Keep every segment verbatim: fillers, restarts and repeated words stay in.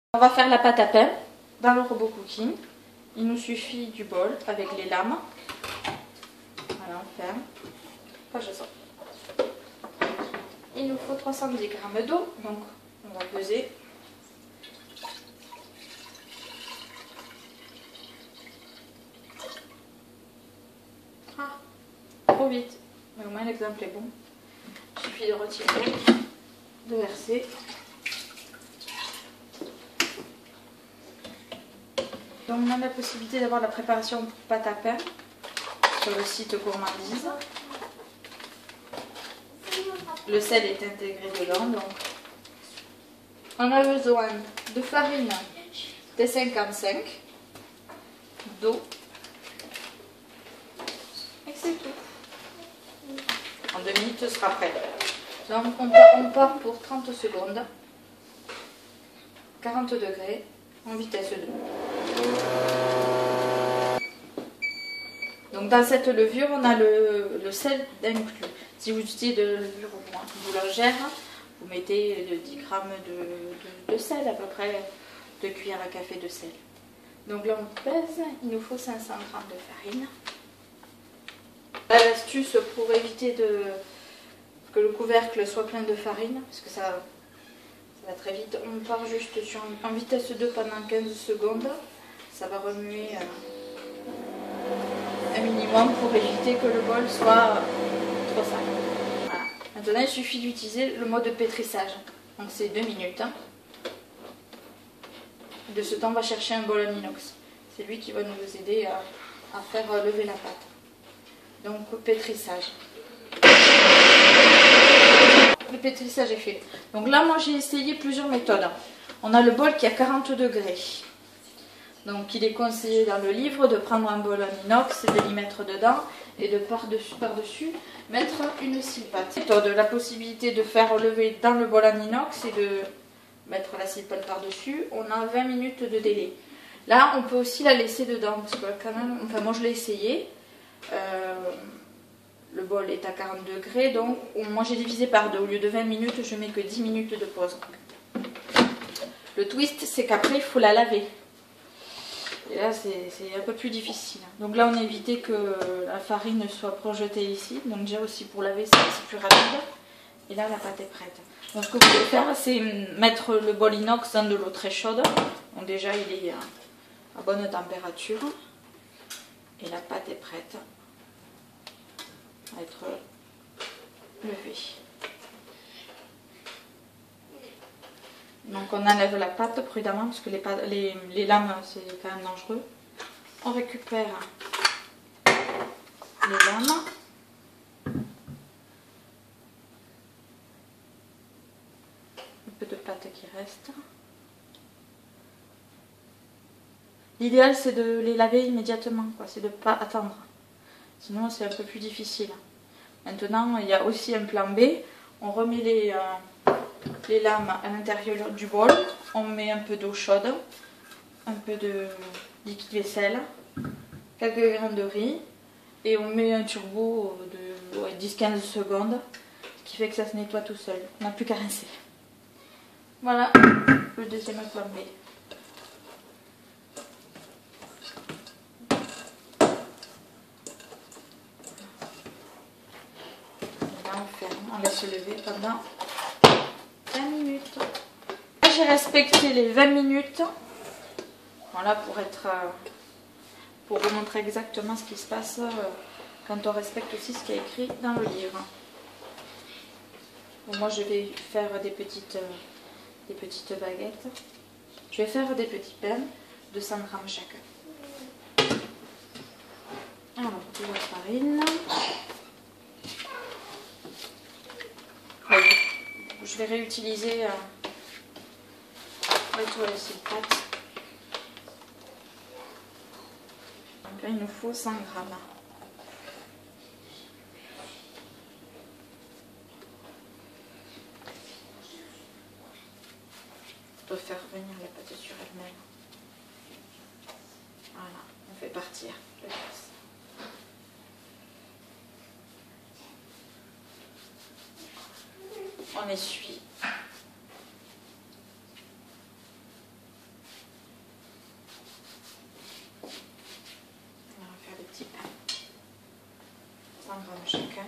On va faire la pâte à pain dans le robot cooking. Il nous suffit du bol avec les lames. Voilà, on ferme. Pas je sors. Il nous faut trois cent dix grammes d'eau, donc on va peser. Ah, trop vite, mais au moins l'exemple est bon. Il suffit de retirer, de verser. Donc on a la possibilité d'avoir la préparation pour pâte à pain sur le site Gourmandise. Le sel est intégré dedans. Donc on a besoin de farine T cinquante-cinq, d'eau et c'est tout. En deux minutes ce sera prêt. Donc on part, on part pour trente secondes, quarante degrés, en vitesse deux. Donc dans cette levure, on a le, le sel inclus. Si vous utilisez de la levure boulangère, vous mettez dix grammes de, de, de sel, à peu près deux cuillères à café de sel. Donc là on pèse, il nous faut cinq cents grammes de farine. L'astuce pour éviter de, que le couvercle soit plein de farine, parce que ça, ça va très vite, on part juste sur, en vitesse deux pendant quinze secondes. Ça va remuer euh, un minimum pour éviter que le bol soit trop sale. Voilà. Maintenant il suffit d'utiliser le mode pétrissage. Donc c'est deux minutes. Hein. De ce temps on va chercher un bol en inox. C'est lui qui va nous aider à, à faire lever la pâte. Donc pétrissage. Le pétrissage est fait. Donc là moi j'ai essayé plusieurs méthodes. On a le bol qui est à quarante degrés. Donc il est conseillé dans le livre de prendre un bol en inox et de l'y mettre dedans et de par-dessus par-dessus mettre une scie pâte. Méthode, la possibilité de faire lever dans le bol en inox et de mettre la scie pâte par-dessus. On a vingt minutes de délai. Là on peut aussi la laisser dedans parce que quand même, enfin moi je l'ai essayé. Euh, le bol est à quarante degrés, donc moi j'ai divisé par deux. Au lieu de vingt minutes, je mets que dix minutes de pause. Le twist, c'est qu'après il faut la laver. Et là c'est un peu plus difficile. Donc là on a évité que la farine soit projetée ici. Donc déjà aussi pour laver c'est plus rapide. Et là la pâte est prête. Donc ce que vous pouvez faire c'est mettre le bol inox dans de l'eau très chaude. Donc déjà il est à bonne température. Et la pâte est prête à être levée. Donc on enlève la pâte prudemment parce que les, pâtes, les, les lames c'est quand même dangereux. On récupère les lames. Un peu de pâte qui reste. L'idéal c'est de les laver immédiatement, c'est de ne pas attendre. Sinon c'est un peu plus difficile. Maintenant il y a aussi un plan B. On remet les... Euh, les lames à l'intérieur du bol, on met un peu d'eau chaude, un peu de liquide vaisselle, quelques grains de riz et on met un turbo de ouais, dix à quinze secondes, ce qui fait que ça se nettoie tout seul. On n'a plus qu'à rincer. Voilà le deuxième plan B. Là on ferme, on laisse lever pendant vingt minutes. J'ai respecté les vingt minutes. Voilà pour être pour vous montrer exactement ce qui se passe quand on respecte aussi ce qui est écrit dans le livre. Bon, moi je vais faire des petites des petites baguettes. Je vais faire des petits pains de cent grammes chacun. Alors de la farine. Je vais réutiliser euh, les toilettes pâte. Donc là il nous faut cent grammes. On peut faire revenir la pâte sur elle-même. Voilà, on fait partir le gaz. On essuie. grammes chacun.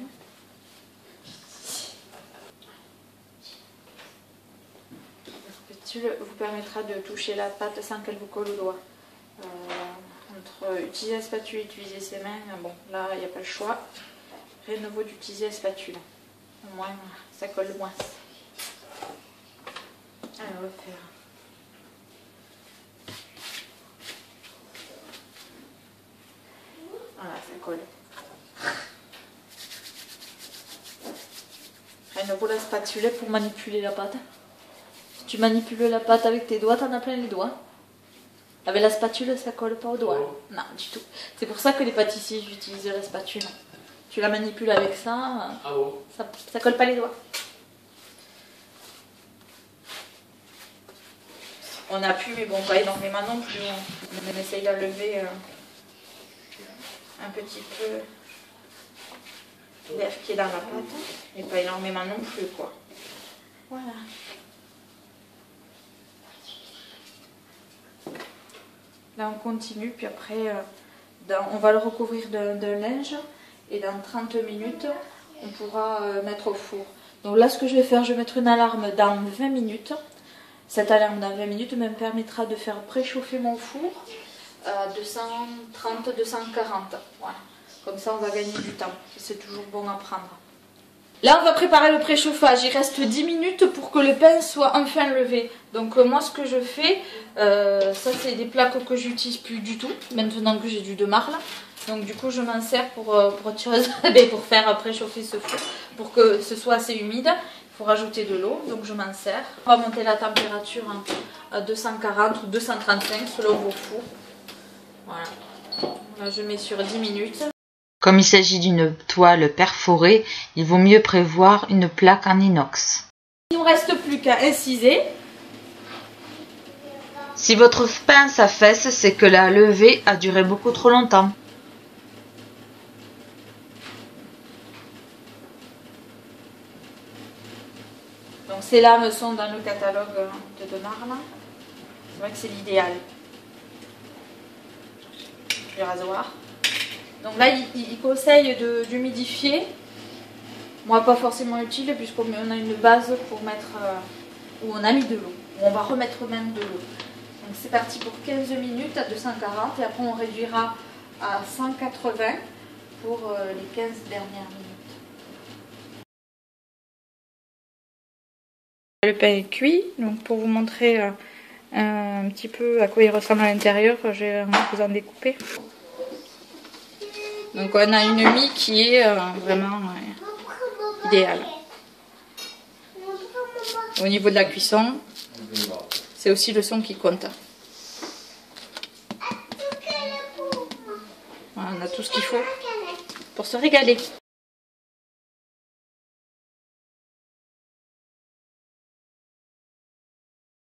La spatule vous permettra de toucher la pâte sans qu'elle vous colle au doigt. Euh, entre utiliser la spatule et utiliser ses mains, bon là il n'y a pas le choix. Rien ne vaut d'utiliser la spatule. Au moins ça colle moins. Alors on va faire. Voilà, ça colle. Rien ne vaut la spatule pour manipuler la pâte. Si tu manipules la pâte avec tes doigts, t'en as plein les doigts. Avec la spatule, ça colle pas aux doigts. Oh. Non, du tout. C'est pour ça que les pâtissiers utilisent la spatule. Tu la manipules avec ça, ah bon. ça, ça colle pas les doigts. On a pu, mais bon, pas énormément non plus. On, on essaye d'enlever euh, un petit peu l'air qui est dans la pâte, mais pas énormément non plus, quoi. Voilà. Là, on continue, puis après, euh, dans, on va le recouvrir d'un linge. Et dans trente minutes, on pourra euh, mettre au four. Donc là, ce que je vais faire, je vais mettre une alarme dans vingt minutes. Cette alarme dans vingt minutes me permettra de faire préchauffer mon four à deux cent trente à deux cent quarante. Voilà. Comme ça, on va gagner du temps. C'est toujours bon à prendre. Là, on va préparer le préchauffage. Il reste dix minutes pour que le pain soit enfin levé. Donc euh, moi, ce que je fais, euh, ça c'est des plaques que j'utilise plus du tout, maintenant que j'ai du de marle. Donc du coup je m'en sers pour, pour, tirer, pour faire préchauffer ce four, pour que ce soit assez humide. Il faut rajouter de l'eau, donc je m'en sers. On va monter la température à deux cent quarante ou deux cent trente-cinq selon vos fours. Voilà. Là je mets sur dix minutes. Comme il s'agit d'une toile perforée, il vaut mieux prévoir une plaque en inox. Il ne nous reste plus qu'à inciser. Si votre pain s'affaisse, c'est que la levée a duré beaucoup trop longtemps. Donc ces lames sont dans le catalogue de De Marle. C'est vrai que c'est l'idéal. Le rasoir. Donc là, il, il conseille d'humidifier. Moi, pas forcément utile, puisqu'on a une base pour mettre euh, où on a mis de l'eau. On va remettre même de l'eau. Donc c'est parti pour quinze minutes à deux cent quarante et après on réduira à cent quatre-vingts pour euh, les quinze dernières minutes. Le pain est cuit, donc pour vous montrer euh, un petit peu à quoi il ressemble à l'intérieur, je vais vous en découper. Donc on a une mie qui est euh, vraiment euh, idéale. Au niveau de la cuisson, c'est aussi le son qui compte. Voilà, on a tout ce qu'il faut pour se régaler.